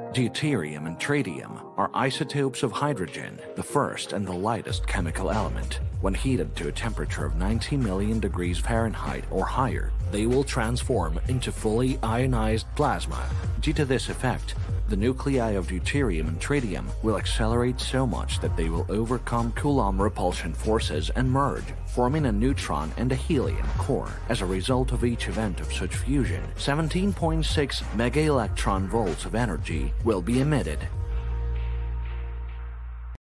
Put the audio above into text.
Deuterium and tritium are isotopes of hydrogen, the first and the lightest chemical element. When heated to a temperature of 90 million degrees Fahrenheit or higher, they will transform into fully ionized plasma. Due to this effect, the nuclei of deuterium and tritium will accelerate so much that they will overcome Coulomb repulsion forces and merge, forming a neutron and a helium core. As a result of each event of such fusion, 17.6 megaelectron volts of energy will be emitted.